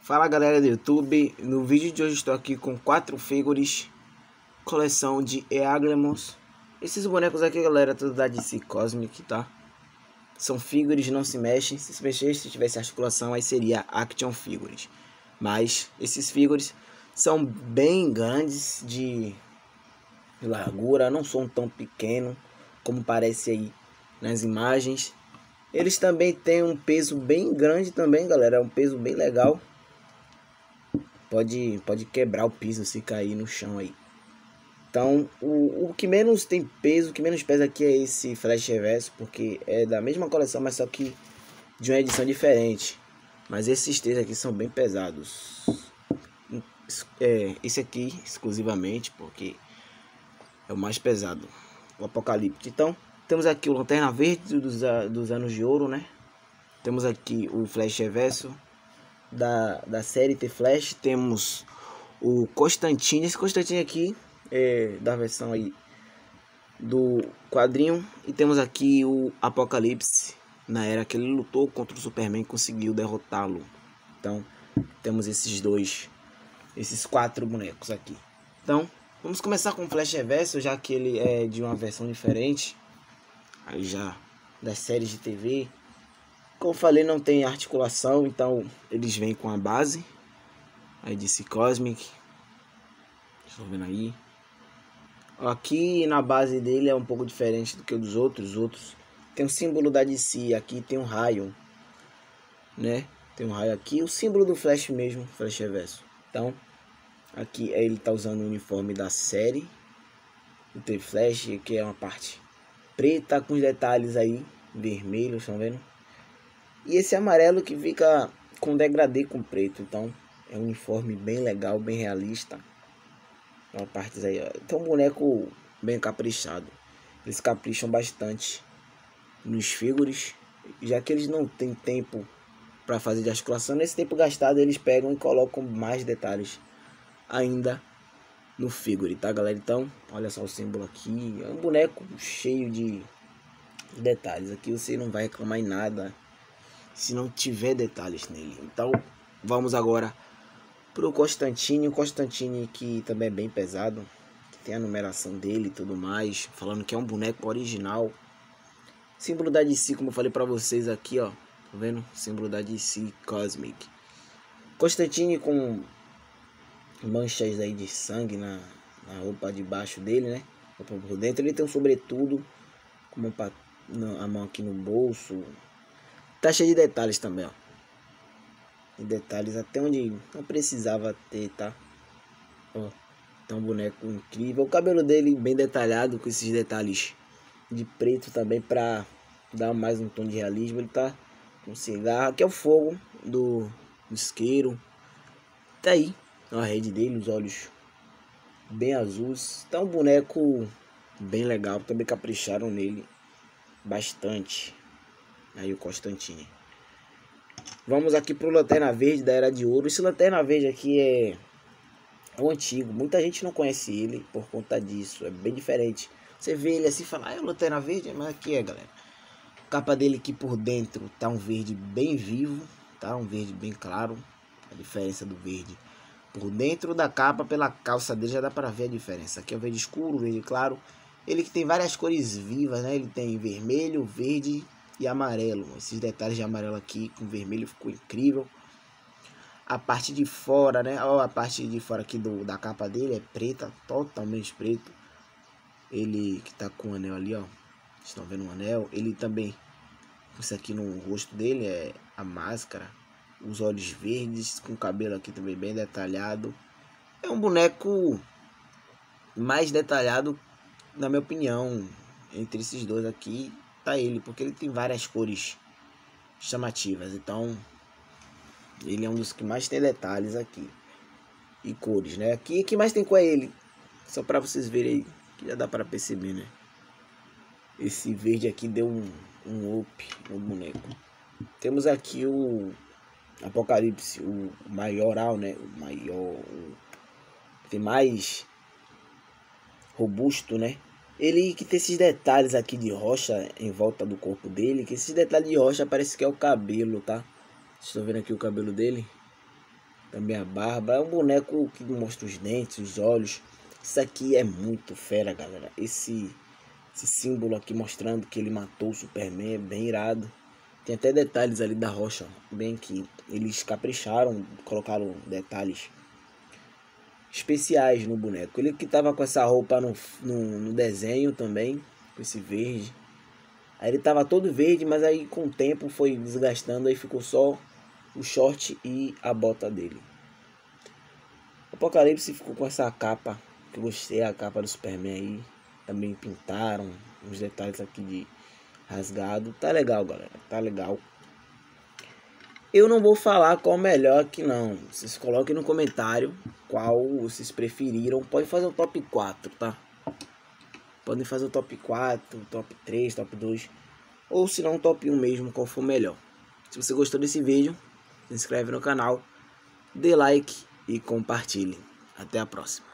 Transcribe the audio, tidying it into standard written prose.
Fala galera do YouTube, no vídeo de hoje estou aqui com 4 figures, coleção de Eaglemons. Esses bonecos aqui galera, tudo da DC Cosmic, tá? São figures, não se mexem, se mexer, se tivesse articulação aí seria Action Figures. Mas esses figures são bem grandes de largura, não são tão pequenos como parece aí nas imagens. Eles também têm um peso bem grande também galera, é um peso bem legal. Pode quebrar o piso se cair no chão aí. Então, o que menos tem peso, o que menos pesa aqui é esse Flash Reverso, porque é da mesma coleção, mas só que de uma edição diferente. Mas esses três aqui são bem pesados. Esse aqui, exclusivamente, porque é o mais pesado. O Apocalipse. Então, temos aqui o Lanterna Verde dos anos de ouro, né? Temos aqui o Flash Reverso da série T-Flash. Temos o Constantine. Esse Constantine aqui é da versão aí do quadrinho. E temos aqui o Apocalipse, na era que ele lutou contra o Superman e conseguiu derrotá-lo. Então temos esses 4 bonecos aqui. Então vamos começar com o Flash Reverso, já que ele é de uma versão diferente aí já das séries de TV. Como eu falei, não tem articulação, então eles vêm com a base aí DC Cosmic. Estão vendo aí? Aqui na base dele é um pouco diferente do que o dos outros. Os outros tem o símbolo da DC, aqui tem um raio, né? Tem um raio aqui, o símbolo do Flash mesmo, Flash Reverso. Então, aqui ele tá usando o uniforme da série do T-Flash, que é uma parte preta com os detalhes aí vermelhos, estão vendo? E esse amarelo que fica com degradê com preto. Então é um uniforme bem legal, bem realista. Uma parte aí, ó. Então um boneco bem caprichado. Eles capricham bastante nos figures, já que eles não têm tempo para fazer de articulação. Nesse tempo gastado eles pegam e colocam mais detalhes ainda no figure, tá galera? Então olha só o símbolo aqui. É um boneco cheio de detalhes. Aqui você não vai reclamar em nada se não tiver detalhes nele. Então vamos agora pro Constantine. O Constantine que também é bem pesado, que tem a numeração dele e tudo mais, falando que é um boneco original. Símbolo da DC, como eu falei pra vocês aqui, ó, tá vendo? Símbolo da DC Cosmic. Constantine com manchas aí de sangue na roupa de baixo dele, né? Roupa por dentro. Ele tem um sobretudo com a mão aqui no bolso. Tá cheio de detalhes também, ó. E detalhes até onde não precisava ter, tá? Ó, tá um boneco incrível. O cabelo dele bem detalhado, com esses detalhes de preto também, pra dar mais um tom de realismo. Ele tá com cigarro. Aqui é o fogo do isqueiro. Tá aí a rede dele, os olhos bem azuis. Tá um boneco bem legal. Também capricharam nele bastante. Aí o Constantine. Vamos aqui pro Lanterna Verde da Era de Ouro. Esse Lanterna Verde aqui é o antigo. Muita gente não conhece ele por conta disso. É bem diferente. Você vê ele assim e fala, ah, é o Lanterna Verde? Mas aqui é, galera. A capa dele aqui por dentro tá um verde bem vivo. Tá um verde bem claro. A diferença do verde por dentro da capa, pela calça dele já dá para ver a diferença. Aqui é o verde escuro, verde claro. Ele que tem várias cores vivas, né? Ele tem vermelho, verde e amarelo. Esses detalhes de amarelo aqui com vermelho ficou incrível. A parte de fora, né? Ó, a parte de fora aqui da capa dele é preta, totalmente preto. Ele que tá com o anel ali, ó. Estão vendo um anel? Ele também, isso aqui no rosto dele é a máscara. Os olhos verdes, com o cabelo aqui também bem detalhado. É um boneco mais detalhado, na minha opinião, entre esses dois aqui. Tá ele, porque ele tem várias cores chamativas. Então ele é um dos que mais tem detalhes aqui e cores, né? Aqui que mais tem com ele, só para vocês verem aí, que já dá para perceber, né? Esse verde aqui deu um up no boneco. Temos aqui o Apocalipse, o maioral, né? O maior, tem mais robusto, né? Ele que tem esses detalhes aqui de rocha em volta do corpo dele. Que esses detalhes de rocha parece que é o cabelo, tá? Vocês estão vendo aqui o cabelo dele? também a barba. É um boneco que mostra os dentes, os olhos. Isso aqui é muito fera, galera. Esse símbolo aqui mostrando que ele matou o Superman é bem irado. Tem até detalhes ali da rocha, bem que eles capricharam, colocaram detalhes especiais no boneco. Ele que tava com essa roupa no desenho também, com esse verde. Aí ele tava todo verde, mas aí com o tempo foi desgastando, aí ficou só o short e a bota dele. O Apocalipse ficou com essa capa, que eu gostei, a capa do Superman aí. Também pintaram uns detalhes aqui de rasgado. Tá legal, galera, tá legal. Eu não vou falar qual melhor aqui não. Vocês coloquem no comentário qual vocês preferiram. Pode fazer o top 4, tá? Podem fazer o top 4, top 3, top 2. Ou se não, top 1 mesmo, qual for melhor. Se você gostou desse vídeo, se inscreve no canal, dê like e compartilhe. Até a próxima.